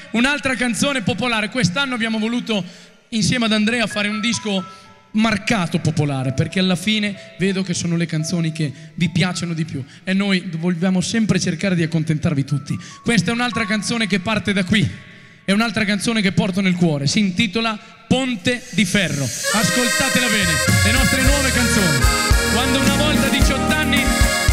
un'altra canzone popolare. Quest'anno abbiamo voluto insieme ad Andrea fare un disco marcato popolare, perché alla fine vedo che sono le canzoni che vi piacciono di più e noi vogliamo sempre cercare di accontentarvi tutti. Questa è un'altra canzone che parte da qui, è un'altra canzone che porto nel cuore, si intitola Ponte di Ferro. Ascoltatela bene, le nostre nuove canzoni. Quando una volta a 18 anni